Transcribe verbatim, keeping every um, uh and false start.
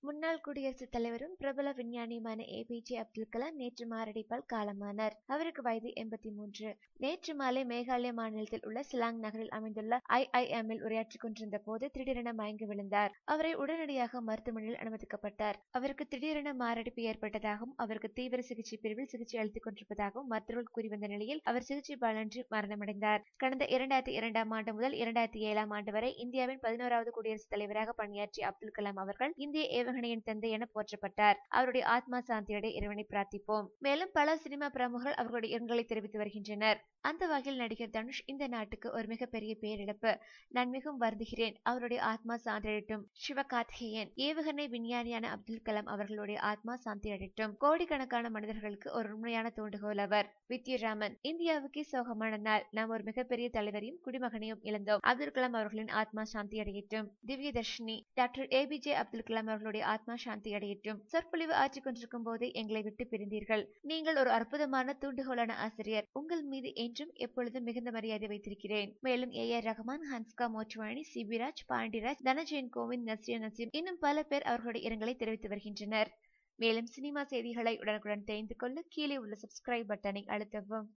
முன்னாள் குடியரசுத் தலைவரும் பிரபல விஞ்ஞானியுமான A P J Abdul Kalam நேற்று மாரடைப்பால் காலமானார். அவருக்கு வயது எண்பத்தி மூன்று. நேற்று மாலை மேகாலய மாநிலத்தில் உள்ள சிலாங் நகரில் அமைந்துள்ள ஐ ஐ எம் இல் உரையாற்றிக் கொண்டிருந்த போது திடீரென மயங்கி விழுந்தார். அவரை உடனடியாக மருத்துவமனையில் அனுமதிக்கப்பட்டார். அவருக்கு திடீரென மாரடைப்பு ஏற்பட்டதாகவும் அவருக்கு தீவிர சிகிச்சை பிரிவில் சிகிச்சை அளித்துக் கொண்டிருப்பதாகவும் மருத்துவர்கள் கூறி வந்த நிலையில் அவர் சிகிச்சை பலனின்றி மரணமடைந்தார். கடந்த இரண்டாயிரத்தி இரண்டாம் ஆண்டு முதல் இரண்டாயிரத்தி ஏழாம் ஆண்டு வரை இந்தியாவின் பதினோராவது குடியரசுத் தலைவராக பணியாற்றிய அப்துல் கலாம் அவர்கள் இந்திய ஏவுகணையின் தந்தை என போற்றப்பட்டார். அவருடைய ஆத்மா சாந்தியடைய இறைவனை பிரார்த்திப்போம். மேலும் பல சினிமா பிரமுகர்கள் அவர்களுடைய இரங்கலை தெரிவித்து வருகின்றனர். அந்த வகையில் நடிகர் தனுஷ் இந்த நாட்டுக்கு ஒரு மிகப்பெரிய பேரிழப்பு, நான் மிகவும் வருந்துகிறேன், அவருடைய ஆத்மா சாந்தியடையட்டும். சிவகார்த்திகேயன் ஏவுகணை விஞ்ஞானியான அப்துல் கலாம் அவர்களுடைய ஆத்மா சாந்தி அடையட்டும். கோடிக்கணக்கான மனிதர்களுக்கு ஒரு உண்மையான தூண்டுகோல் அவர். வித்யராமன் இந்தியாவுக்கு சோகமான நாள், நாம் ஒரு மிகப்பெரிய தலைவரையும் குடிமகனையும் இழந்தோம். அப்துல் கலாம் அவர்களின் ஆத்மா சாந்தி அடையட்டும். Divyadharshini doctor A P J Abdul Kalam அவர்களுடைய ஆத்மா சாந்தி அடையட்டும். சொற்பொழிவு ஆற்றிக் கொண்டிருக்கும் போதே எங்களை விட்டு பிரிந்தீர்கள். நீங்கள் ஒரு அற்புதமான தூண்டுகோலான ஆசிரியர். உங்கள் மீது என்றும் எப்பொழுதும் மிகுந்த மரியாதை வைத்திருக்கிறேன். மேலும் ஏ ஆர் ரஹ்மான், ஹன்ஸ்கா மோட்வானி, சிபிராஜ், பாண்டிராஜ், தனஜெயன் கோவிந்த், நஸ்ரியா நசீம் இன்னும் பல பேர் அவர்களுடைய இரங்கலை தெரிவித்து வருகின்றனர். மேலும் சினிமா செய்திகளை உடனுக்குடன் தெரிந்து கொள்ள கீழே உள்ள சப்ஸ்கிரைப் பட்டனை அழுத்தவும்.